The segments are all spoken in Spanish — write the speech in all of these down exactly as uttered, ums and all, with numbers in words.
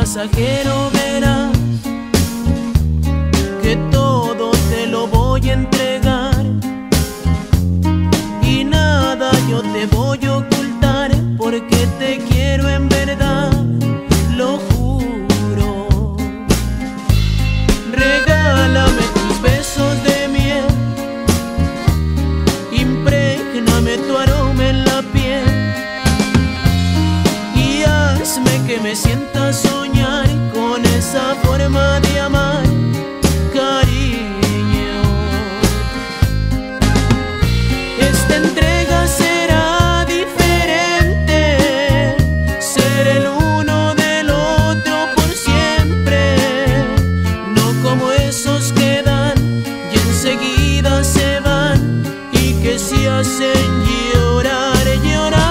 pasajero, verás que todo te lo voy a entregar y nada yo te voy a ocultar, porque te quiero en verdad, lo juro. Regálame tus besos de miel, imprégname tu aroma en la piel y hazme que me sienta soñar con esa forma de amar, cariño. Esta entrega será diferente, ser el uno del otro por siempre, no como esos que dan y enseguida se van y que se hacen llorar, llorar.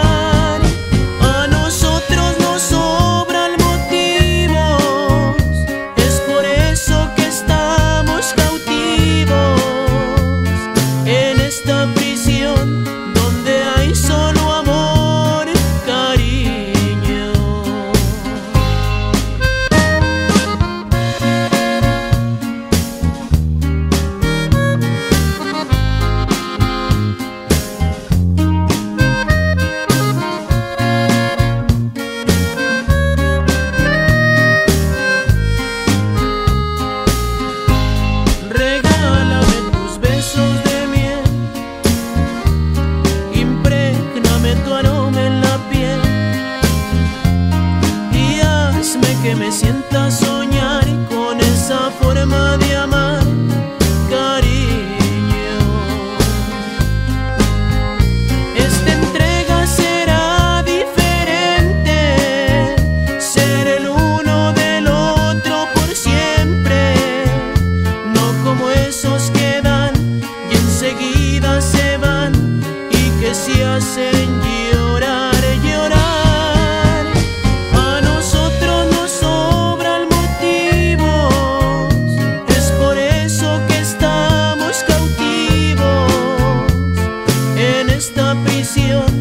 A nosotros nos sobran motivos, es por eso que estamos cautivos en esta prisión donde hay solo amor, cariño. Regálame tus besos de miel, imprégname tu aroma en la piel y hazme que me sienta soñar con esa forma de amar, cariño. Esta entrega será diferente, ser el uno del otro por siempre, no como esos que dan y enseguida se van y que se hacen llorar, llorar. A nosotros nos sobran motivos, es por eso que estamos cautivos en esta prisión